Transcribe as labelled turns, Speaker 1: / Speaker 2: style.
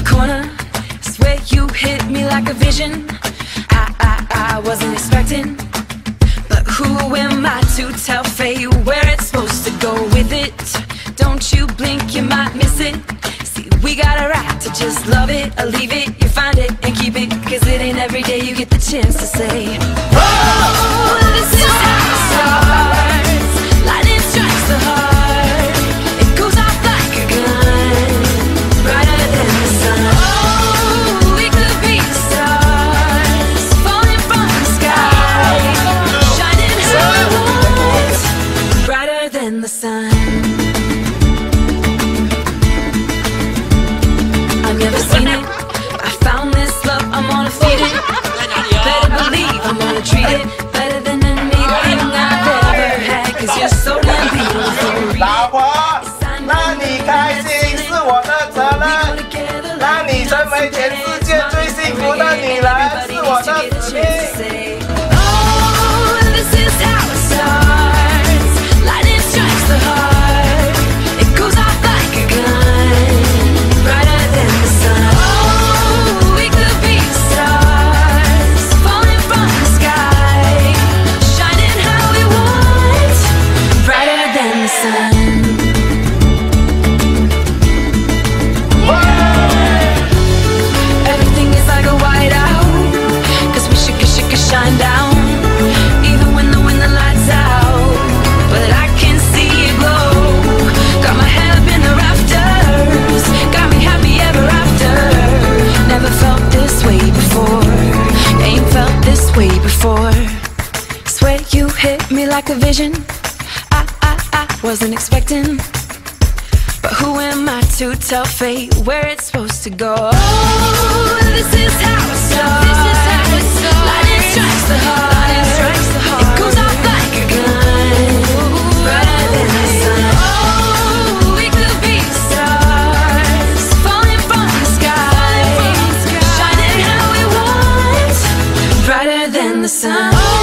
Speaker 1: corner. Swear you hit me like a vision. I wasn't expecting, but who am I to tell fate where it's supposed to go with it? Don't you blink, you might miss it. See, we got a right to just love it or leave it. You find it and keep it, 'cause it ain't every day you get the chance to say, oh, this is how it starts. Lightning strikes the heart. It goes off like a gun, brighter than the sun. Oh, we could be the stars, falling from the sky, shining how we want, brighter than the sun. I've never seen it, I found this love, I'm gonna feed it. Better believe I'm gonna treat it better than anything I've ever had, 'cause you're so damn beautiful.
Speaker 2: 老婆，让你开心是我的责任，让你成为全世界最幸福的女人是我的使命。
Speaker 1: Oh, this is how it starts. Lightning strikes the heart. It goes off like a gun, brighter than the sun. Oh, we could be the stars, falling from the sky, shining how we want, brighter than the sun. Everything is like a whiteout, 'cause we should shine down, even when the lights out. But I can see it glow. Got my head up in the rafters, got me happy ever after. Never felt this way before, ain't felt this way before. Swear you hit me like a vision. I wasn't expecting, but who am I to tell fate where it's supposed to go? Oh, this is how it starts. Lightning strikes the heart. It goes off like a gun, brighter than the sun. Oh, we could be the stars, falling from the sky, shining how we want, brighter than the sun.